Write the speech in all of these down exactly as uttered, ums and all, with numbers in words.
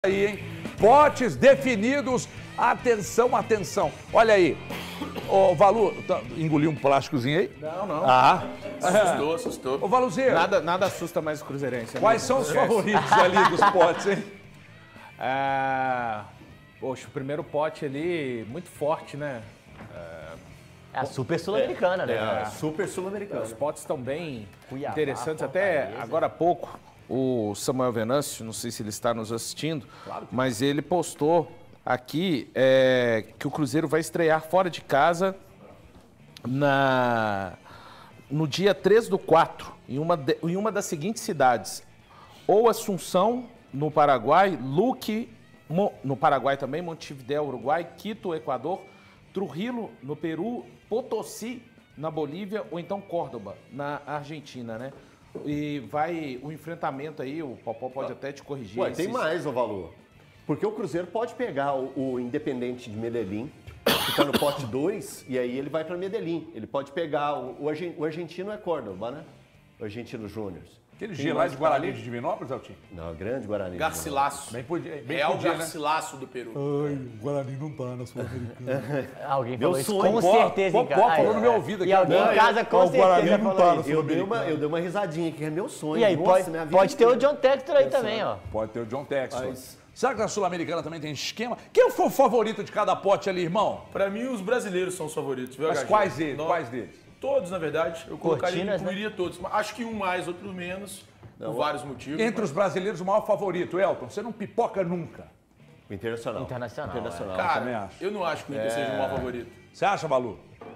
Aí, hein? Potes definidos. Atenção, atenção. Olha aí. Ô, Valu, tá, engoliu um plásticozinho aí? Não, não. Ah. Assustou, assustou. Ô, Valuzinho. Nada, nada assusta mais o Cruzeirense. Quais são os favoritos ali dos potes, hein? É... Poxa, o primeiro pote ali, muito forte, né? É a super sul-americana, né? É, super sul-americana. Os potes estão bem Cuiabá, interessantes. Até Fortaleza. agora há pouco, o Samuel Venâncio, não sei se ele está nos assistindo, claro que... mas ele postou aqui é, que o Cruzeiro vai estrear fora de casa na, no dia três do quatro, em uma, de, em uma das seguintes cidades. Ou Assunção, no Paraguai, Luque, Mo, no Paraguai também, Montevidéu, Uruguai, Quito, Equador, Trujillo, no Peru, Potosí, na Bolívia, ou então Córdoba, na Argentina, né? E vai o enfrentamento aí, o Popó pode até te corrigir. Ué, esses... tem mais, ô Valor. Porque o Cruzeiro pode pegar o, o Independente de Medellín, ficar no pote dois, e aí ele vai para Medellín. Ele pode pegar o, o, argen, o argentino é Córdoba, né? O Argentino Júnior. Aquele dia lá de Guarani de Divinópolis, Altinho? Não, grande Guarani. Garcilasso. Bem podia, bem Real podia, né? Garcilasso do Peru. Ai, o Guarani não tá na Sul-Americana. Alguém Meu falou isso sonho, com pô, certeza pô, em pô, casa. falou Aí, no meu ouvido aqui. E alguém Não, em casa eu- com ó, o Guarani certeza não falou tá no isso. Eu dei, uma, eu dei uma risadinha, que é meu sonho. E aí, Nossa, pode, minha vida pode ter o inteira. John Textor aí também, ó. Pode ter o John Textor. Mas- Será que na Sul-Americana também tem esquema? Quem foi o favorito de cada pote ali, irmão? Pra mim, os brasileiros são os favoritos, viu, Mas H G? quais deles? Nós- Quais deles? Todos, na verdade. Eu colocaria, Cortinas, incluiria todos. Mas acho que um mais, outro menos, por vários motivos. Entre os brasileiros, o maior favorito, Elton. Você não pipoca nunca. O Internacional. Internacional, Internacional. Cara, também acho. eu não acho que o Inter seja o maior favorito. Você acha, Balu?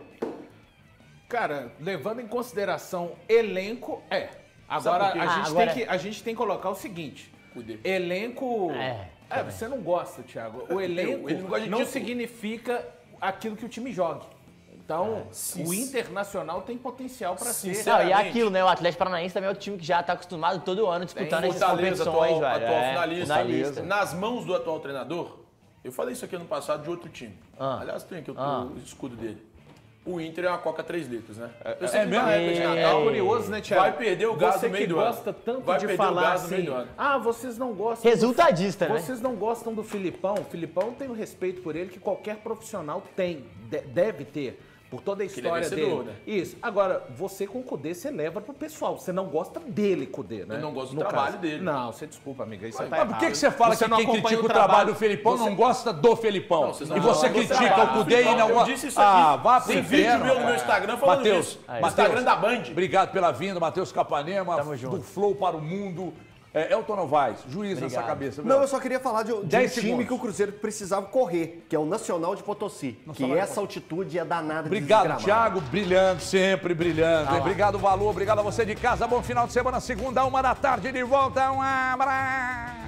Cara, levando em consideração elenco, é. Agora, Sabe por quê? a, Ah, gente agora- Tem que, a gente tem que colocar o seguinte. Cuide. Elenco... É, É, você não gosta, Thiago. O elenco ele não gosta de não título. significa aquilo que o time joga. Então, sim, o sim. Internacional tem potencial para ser. Não, e Sinceramente. aquilo, né? O Atlético Paranaense também é outro time que já tá acostumado todo ano disputando essas Fortaleza, competições, atual, velho. atual É, finalista. finalista. Nas mãos do atual treinador, eu falei isso aqui ano passado de outro time. Ah. Aliás, tem aqui o, Ah. o escudo dele. O Inter é uma Coca três litros, né? Eu é sei que mesmo? na época de É Natal, curioso, né, Thiago? Vai perder o gás Você no meio que do ano. gosta tanto Vai de perder o falar gás no assim, meio do ano. ah, vocês não gostam... Resultadista, né? Vocês não gostam do Filipão. O Filipão tem o respeito por ele que qualquer profissional tem, de- deve ter, por toda a ele é história vencedor, dele. né? Isso. Agora, você com o Cudê, você leva pro pessoal. Você não gosta dele, Cudê, né? Eu não gosto do No trabalho caso. dele. Não, você desculpa, amiga. Isso tá Mas por que, errado. que você fala Você que não quem acompanha critica o o trabalho, trabalho do Felipão você- não gosta do Felipão? Não, vocês não E você falam do critica trabalho o do Cudê e Felipão. não... Eu disse isso aqui. Ah, vá pro Tem vídeo inferno, meu no meu cara. Instagram falando Matheus, disso. Matheus, Instagram da Band. Obrigado pela vinda, Matheus Capanema, Tamo junto. do Flow para o Mundo. É, Elton Novaes, juiz nessa cabeça. Não, eu só queria falar de, de um dez time segundos. que o Cruzeiro precisava correr, que é o Nacional de Potosí. Nacional que de essa altitude é danada Obrigado, de desgramar. Thiago, brilhando, sempre brilhando. Obrigado, Valor, obrigado a você de casa. Bom final de semana, segunda, uma da tarde, de volta. Um abraço.